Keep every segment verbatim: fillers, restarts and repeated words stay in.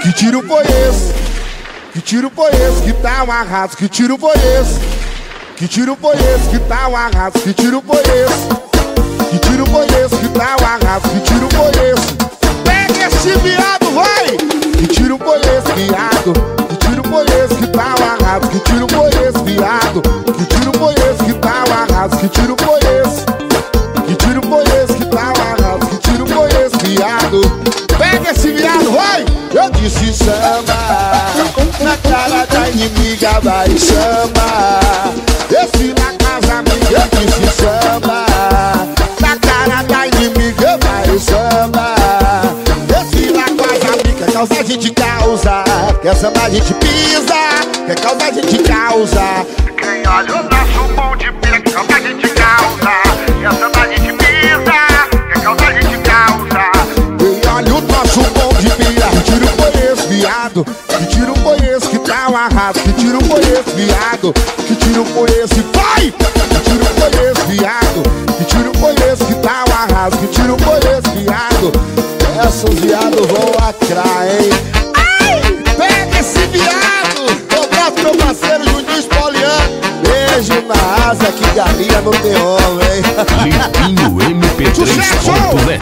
Que tiro foi esse? Que tiro foi esse que tá um arraso? Que tiro foi esse? Que tiro foi esse que tá um arraso? Que tiro foi esse? Que tiro foi esse que tá um arraso? Que tiro foi esse? Pega esse viado, vai! Que tiro foi esse, viado? Que tiro foi esse que tá um arraso? Que tiro foi esse, viado? Que tiro foi esse que tá um arraso? Que tiro foi esse? Que tiro foi esse que tá um arraso? Que tiro foi esse, viado? Pega esse viado, vai! Eu disse samba, na cara da inimiga vai samba. Esse na casa amiga, eu disse samba, na cara da inimiga vai samba. Esse na casa amiga, quer causa a gente causa, quer samba a gente pisa, quer causa a gente causa. Quem olha o nosso bom de pira, quer causa a gente causa, quer samba a gente pisa, quer causa a gente causa. Quem olha o nosso bom de pira, que tiro foi esse, viado? Que tiro foi esse que tá um arraso? Que tiro foi esse, viado? Que tiro foi esse, vai! Que tiro foi esse, viado? Que tiro foi esse que tá um arraso? Que tiro foi esse, viado? Essas viados vão lacrar, hein? Ai! Pega esse viado! Eu gosto meu parceiro Juninho Spoliano. Beijo na asa que galinha não tem homem. Limpinho M P três ponto net.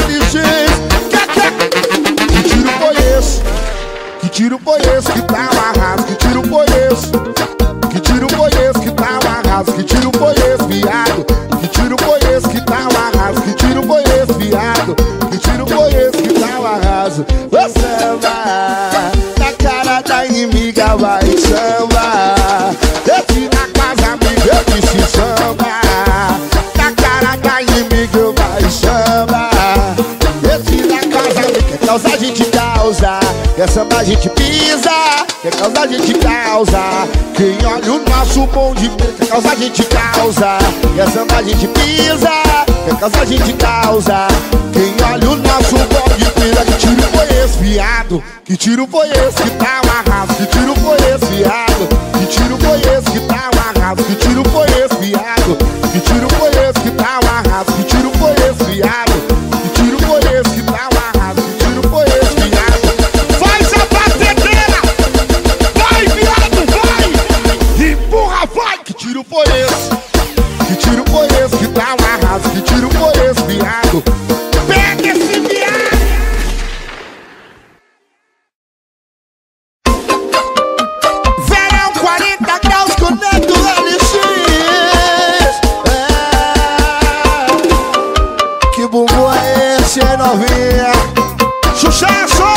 Que tiro foi esse? Que tiro foi esse que tá um arraso? Que tiro foi esse? Que tiro foi esse que tá um arraso? Que tiro foi esse, viado? Que tiro foi esse que tá um arraso? Que tiro foi esse, viado? Que tiro foi esse que tá um arraso? Vai samba, na cara da inimiga vai samba. Esse na casa amiga eu disse samba, na cara da inimiga vai samba. Esse na casa amiga, quer causa a gente causa, quer samba a gente pisa, quer causa a gente causa. Quem olha o nosso bom de pira, quer causa a gente causa, quer samba a gente pisa, quer causa a gente causa. Quem olha o nosso bom de pira, que tiro foi esse, viado? Que tiro foi esse que tá um arraso? Que tiro foi esse, viado? Que tiro foi esse que tá um arraso? Que tiro foi esse, viado? Que tiro foi esse que tá um arraso? Que tiro foi esse, viado? Que tiro foi esse que tá um arraso? Que tiro foi esse, viado? Faz a batedeira! Vai, viado, vai! Empurra, vai! Que tiro foi esse? Que tiro foi esse que tá um arraso? Que tiro foi esse, viado? Pega esse viado! Verão quarenta graus com Neto L X. É. Que bumbum é esse, hein, novinha? Sucesso!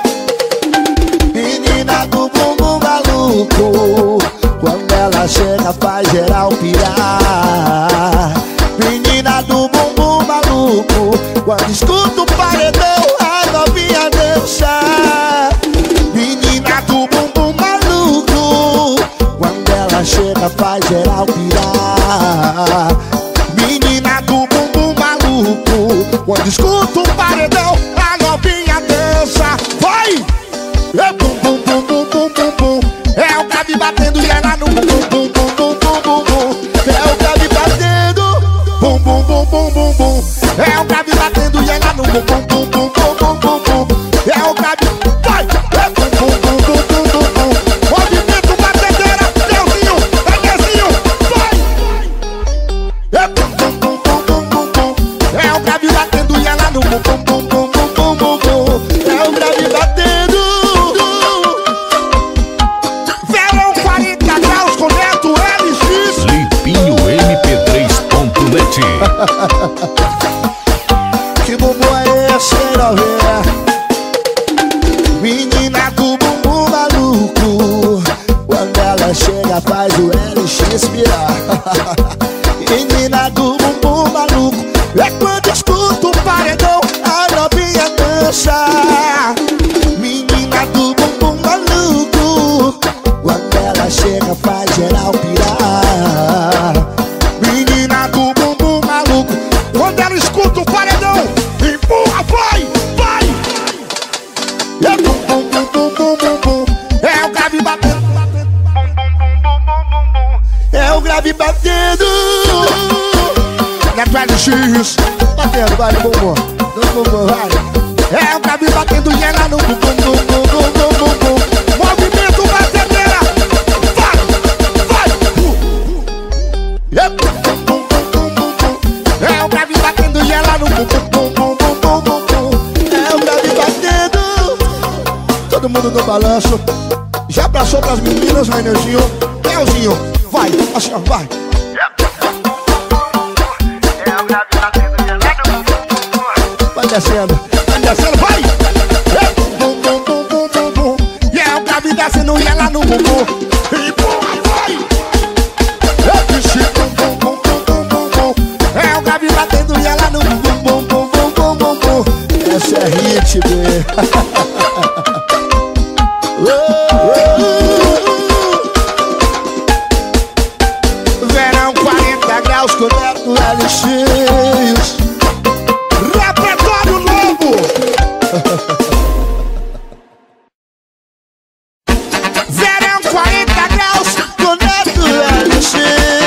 Menina do bumbum maluco, quando ela chega faz geral pirar. Menina do bumbum maluco, quando escuta o paredão a novinha dança. Menina do bumbum maluco, quando ela chega faz geral pirar. Menina do bumbum maluco, quando escuta o paredão a novinha dança. Vai! É bum bum bum bum bum bum bum. É o Gabi batendo e ela no bum bum bum bum bum bum bum bum. É o Gabi batendo bum bum bum bum bum bum. É o Gabi batendo e ela no bum bum bum bum bum bum bum bum. É o Gabi, vai! É bum bum bum bum bum bum bum. Movimento batedeira, Deusinho, Dezinho, vai! É bum bum bum bum bum bum bum. É o Gabi batendo e ela no bum bum bum bum bum bum bum bum. É o Gabi batendo. Verão quarenta graus com Neto L X. Limpinho M P três ponto net. Que bumbum é esse, hein, novinha? Menina do bumbum maluco, quando ela chega faz o L X pirar. Menina do bumbum maluco, é quando escuta o paredão a novinha dança. Menina do bumbum maluco, quando ela chega faz geral pirar. Menina do bumbum maluco, quando ela escuta o paredão, empurra, vai, vai! É bum bum bum bum bum bum bum. É o Gabi batendo. É o Gabi batendo. Neto L X batendo, vai no bumbum, no bumbum, vai. É o Gabi batendo e ela no bumbum, bumbum, bumbum. todo mundo no balanço. Já abraçou pras meninas, Rainerzinho? Leozinho, vai, assim ó, vai. Vai descendo, vai descendo, vai! Bum, bum, bum, bum, bum, bum. E é o Gabi descendo e ela no bumbum. E bum, vai! Bum, bum, bum, bum, bum, bum. É o Gabi batendo e ela no bumbum, bum, bum, bum, bum, bum, bum. Essa é hit, bê. Verão quarenta graus com Neto L X. Repertório novo. Verão quarenta graus com Neto L X.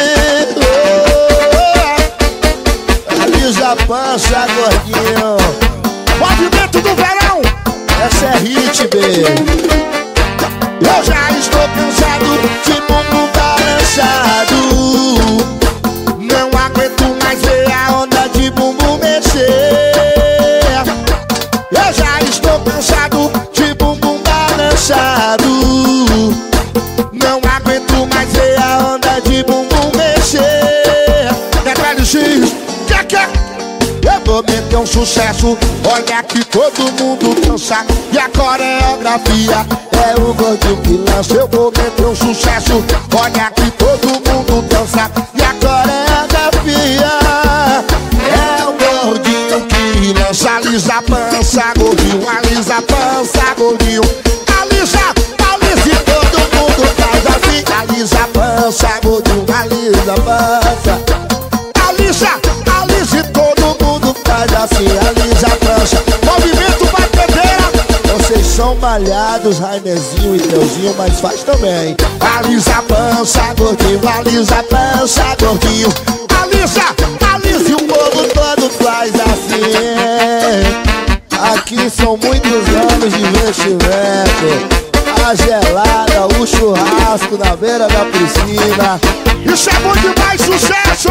Alisa a pança, gordinho. Movimento do verão. Essa é hit, baby. Eu já estou cansado de bumbum balançado. Não aguento mais ver a onda de bumbum mexer. Eu já estou cansado de bumbum balançado. Não aguento mais ver a onda de bumbum mexer. Neto L X, que que? Eu vou meter um sucesso. Olha que todo mundo dança. E a coreografia é o gordinho que lança. Eu vou meter um sucesso. Olha que todo mundo dança. E a coreografia é o gordinho que lança. Alisa a pança, gordinho. Alisa a pança, gordinho. Alisa, alisa e todo mundo faz assim. Alisa a pança, gordinho. Alisa a pança. Alisa, alisa e todo mundo faz assim. Alisa a pança. Movimento batedeira. Vocês são malhados, Rainerzinho e Teuzinho, mas faz também. Alisa a pança, gordinho. Alisa a pança, gordinho. Alisa, alisa e o povo todo faz assim. Aqui são muitos anos de investimento. A gelada, o churrasco na beira da piscina. Isso é bom demais, sucesso!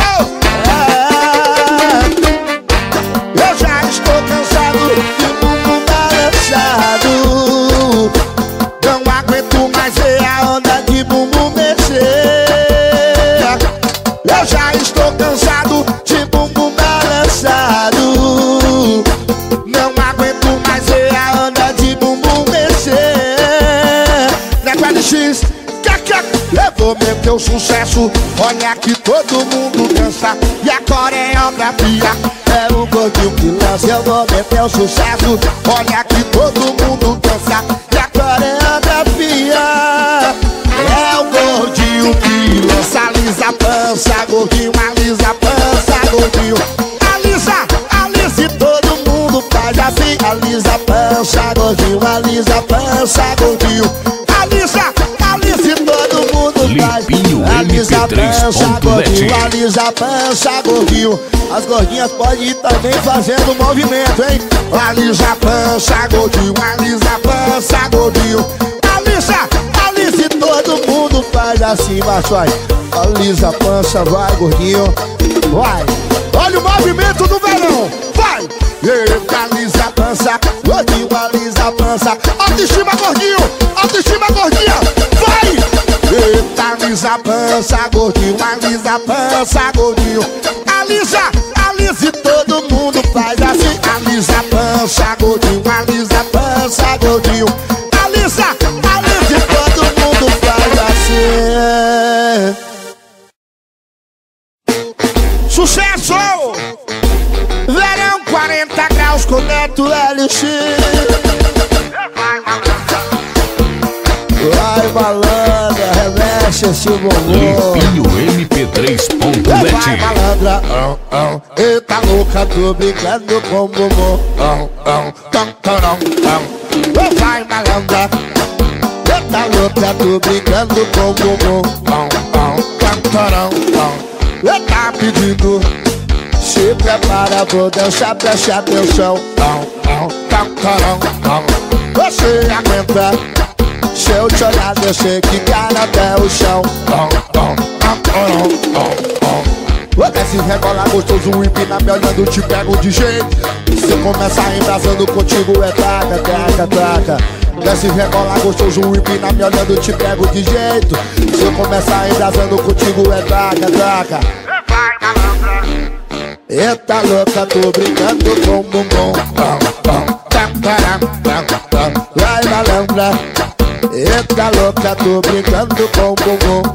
É. Eu já estou cansado de bumbum balançado. Não aguento mais ver a onda de bumbum mexer. Eu já estou cansado de bumbum balançado. Não aguento mais ver a onda de bumbum mexer. Neto L X, que que? Eu vou meter o sucesso. Olha que todo mundo dança. E a coreografia é o gordinho que lança. Eu vou meter o sucesso. Olha que todo mundo dança. E a coreografia é o gordinho que lança. Alisa a pança, gordinho. Alisa a pança, gordinho. Alisa, alisa e todo mundo faz assim. Alisa a pança, gordinho. Alisa a pança, gordinho. Alisa, alisa e todo mundo faz. Alisa a pança, gordinho. Alisa a pança, gordinho. As gordinhas podem ir também fazendo movimento, hein? Alisa a pança, gordinho. Alisa a pança, gordinho. Alisa, alisa e todo mundo faz assim, macho, vai. Alisa a pança, vai, gordinho. Vai. Olha o movimento do verão. Vai. Eita, alisa a pança, gordinho. Alisa a pança. Autoestima, gordinho. Autoestima, gordinha. Vai. Eita, alisa a pança, gordinho. Alisa a pança, gordinho. Alisa, alisa e todo mundo faz assim. Alisa a pança, gordinho. Alisa a pança, gordinho. Alisa, alisa e todo mundo faz assim. Sucesso! Verão quarenta graus com Neto L X. Vai, malandra, remexe esse bombom. Limpinho M P três ponto net. Vai, malandra, oh, oh. Eita louca, tô brincando com bombom. Oh, oh, tom, tom, tom. Vai, malandra. Eita louca, tô brincando com bombom. Oh, oh, tom, tom, tom. Eita pedindo, se prepara, vou dançar, preste atenção. Oh, oh, tom, tom, tom. Você aguenta? Se eu te olhar, eu sei que cai até o chão. Vou desce, rebola gostoso, empina me olhando, te pego de jeito. Se eu começar embrasando contigo é taca, taca, taca. Desce, rebola, gostoso, empina, me olhando, te pego de jeito. Se eu começar embrasando contigo é traca, traca. Vai, malandra. Eita louca, tô brincando com o bumbum. Vai, malandra. Eita louca, tô brincando com o bumbum.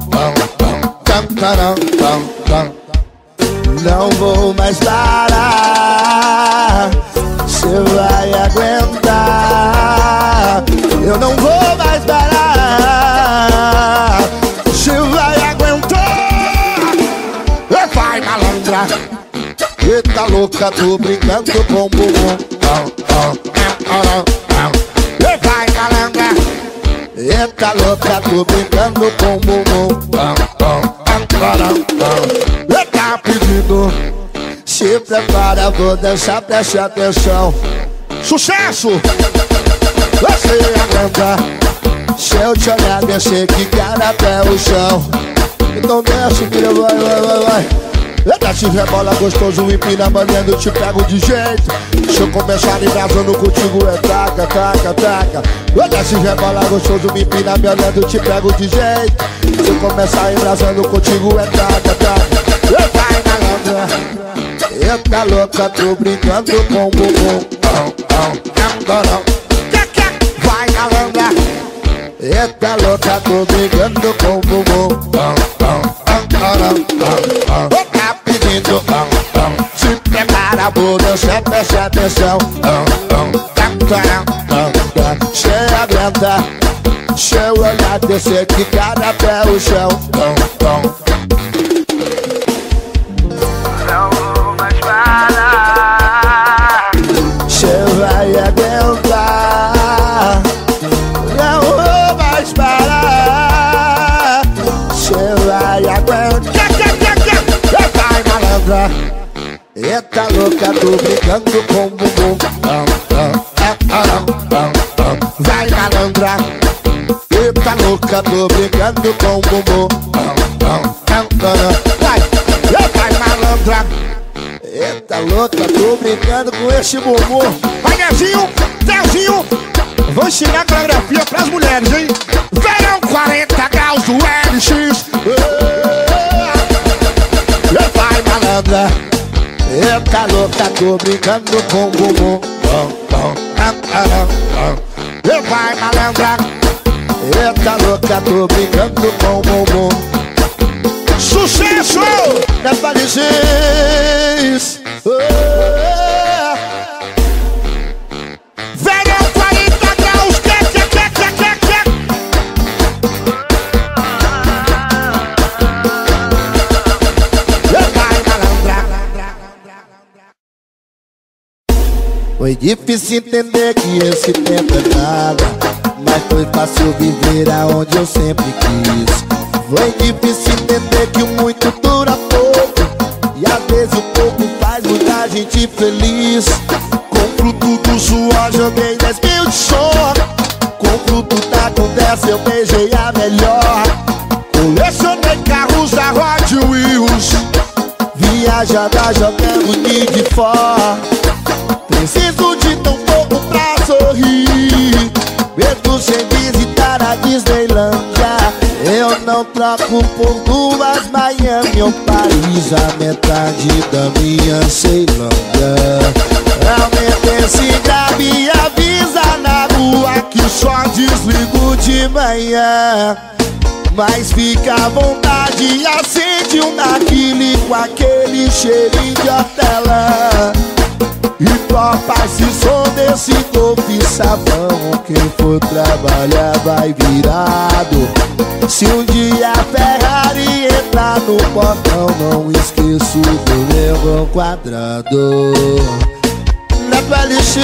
Não vou mais parar, cê vai aguentar. Eu não vou mais parar, cê vai aguentar. Vai, malandra. Eita louca, tô brincando com o bumbum. Vai, malandra. Eita louca, tô brincando com o bumbum. Tá pedindo, se prepara, vou dançar, preste atenção. Sucesso! Você aguenta, se eu te olhar, descer que cara até o chão. Então desce, filho, vai, vai, vai, vai. Eita, se rebola gostoso, empina, banhando, te pego de jeito. Se eu começar embrasando contigo é taca, taca, taca. Eita, se rebola gostoso, me empina, me olhando, te pego de jeito. Se eu começar embrasando contigo é taca, taca. Vai, malandra. Eita louca, tô brincando com o bumbum. Vai, malandra. Eita louca, tô brincando com o bumbum. Tá pedindo, se prepara, vou dançar, preste atenção. Cê aguenta, se eu olhar, descer que cara até o chão. Não vou mais parar. Cê vai aguentar. Não vou mais parar. Cê vai aguentar. Vai, malandra. Eita louca, tô brincando com o bumbum. Vai, malandra. Eita louca, tô brincando com o bumbum. Vai, vai, malandra. Eita louca, tô brincando com esse bumbum. Vai, Nezinho, Telzinho, vou ensinar a coreografia pras mulheres, hein? Verão quarenta graus do L X. Vai, malandra. Eita louca, tô brincando com o bumbum. Vai, malandra. Eita louca, tô brincando com o bumbum. Sucesso! Da Paris. Verão quarenta graus. Que, que, que, que, que, que. Vai, malandra. Foi difícil entender que esse tempo é nada, mas foi fácil viver aonde eu sempre quis. Foi difícil entender que o muito dura pouco, e às vezes o pouco faz muita gente feliz. Com fruto do suor joguei dez mil de suor, com fruto da conversa eu beijei a melhor. Colecionei carros da Hot Wheels, viajada jogando de fora. Preciso de tão pouco pra sorrir, mesmo sem visitar a Disneylândia. Eu não troco por duas Miami ou Paris, a metade da minha Ceilândia. Aumenta esse grave e avisa na rua que só desligo de manhã. Mas fica à vontade, acende um narguilé com aquele cheirinho de hortelã. E topa esse som desse golfe sabão. Quem for trabalhar vai virado. Se um dia a Ferrari entrar no portão, não esqueço do meu quadrado. Neto L X,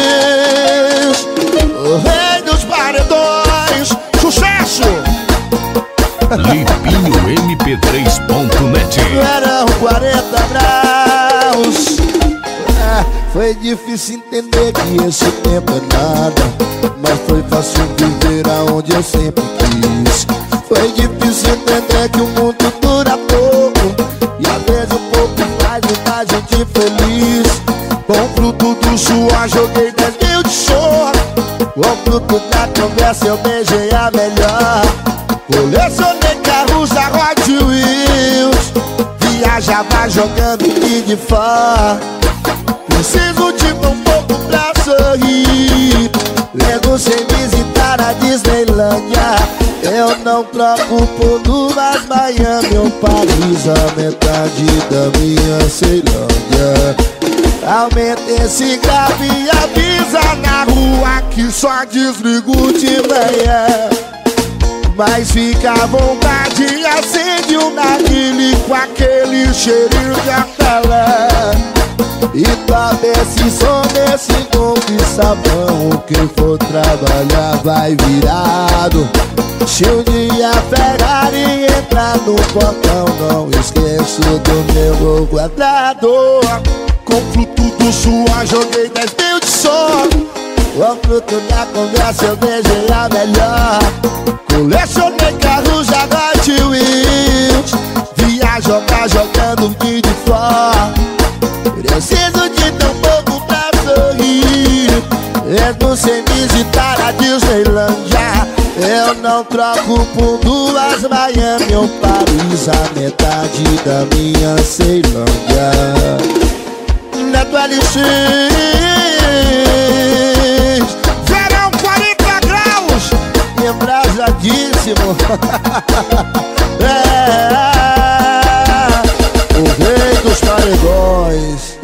o rei dos paredões. Sucesso! Limpinho M P três ponto net. Verão quarenta graus. Foi difícil entender que esse tempo é nada, mas foi fácil viver aonde eu sempre quis. Foi difícil entender que o mundo dura pouco, e às vezes o pouco faz muita gente feliz. Com fruto do suor joguei dez mil de suor, O fruto da conversa eu beijei a melhor. Colecionei carros da Hot Wheels, viajava jogando Big Four. Preciso de um pouco pra sorrir, lendo sem visitar a Disneylândia. Eu não troco por Dubai, Miami ou Paris, a metade da minha Ceilândia. Aumenta esse grave e avisa na rua que só desligo de manhã. Mas fica à vontade, acende um narguile com aquele cheirinho de hortelã. E toca esse som desse golpe sabão. Quem for trabalhar vai virado. Se um dia a Ferrari entrar no portão, não esqueço do meu gol quadrado. Com fruto do suor joguei dez mil de som. O fruto da conversa eu beijei a melhor. Colecionei carros da Hot Wheels, viajava jogando Big Four. Preciso de tão pouco pra sorrir, mesmo sem visitar a Disneylândia. Eu não troco por duas Miami ou Paris, a metade da minha Ceilândia. Neto L X, verão quarenta graus, embrasadíssimo. É, o rei dos paredões.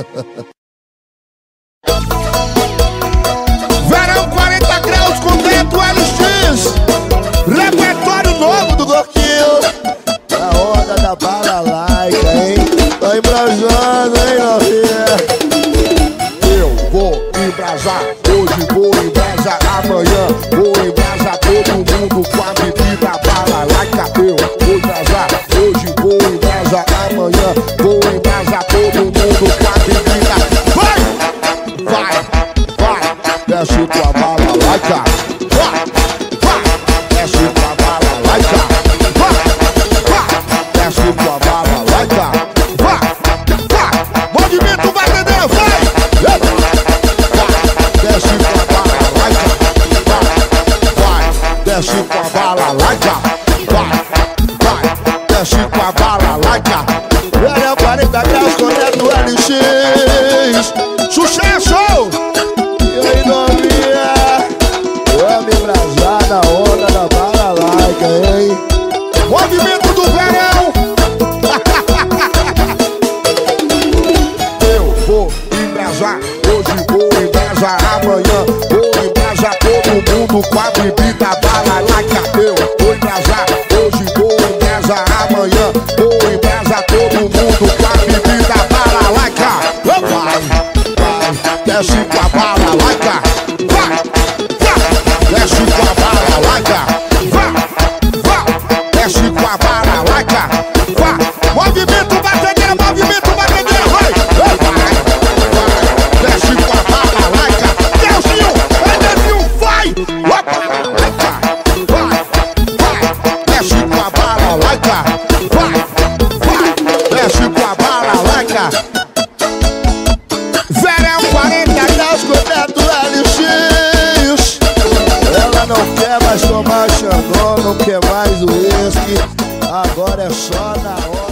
verão quarenta graus com Neto L X, repertório novo do Gorquinho. A onda da balalaica, hein? Tô embrasando, hein, novinha? Eu vou embrasar, hoje vou embrasar, amanhã vou embrasar todo mundo com a bebida balalaica. Eu vou embrasar, hoje vou embrasar, amanhã vou embrasar todo mundo com a bebida. Vai, vai, vai, desce tua balalaica. Vai, vai, desce tua balalaica. Vai, vai, desce tua balalaica. Vai, vai, movimento vai entender, vai. Desce com a balalaica, vai, vai, desce com a balalaica, vai, vai, desce com a balalaica. Verão quarenta graus com Neto L X. Sucesso! E aí, novinha? Vamos embrasar na onda da balalaica, hein? Movimento do verão! Eu vou embrasar, hoje vou embrasar, amanhã vou embrasar todo mundo com a bebida balalaica. Eu vou embrasar, hoje vou embrasar, amanhã vou embrasar todo mundo com a bebida balalaica. Vai, vai, desce com a balalaica. Vai, vai, desce com a balalaica. Vai, vai, desce com a balalaica. Vai, movimento batedeira, movimento batedeira, vai, vai, vai, desce com a balalaica. Delzinho, vai, Delzinho, vai, vai, balalaica. Vai, vai, desce com a balalaica. Vai, vai, desce com a balalaica. Verão quarenta graus com Neto L X. Ela não quer mais tomar Xandão, não quer mais o uísque. Agora é só na hora.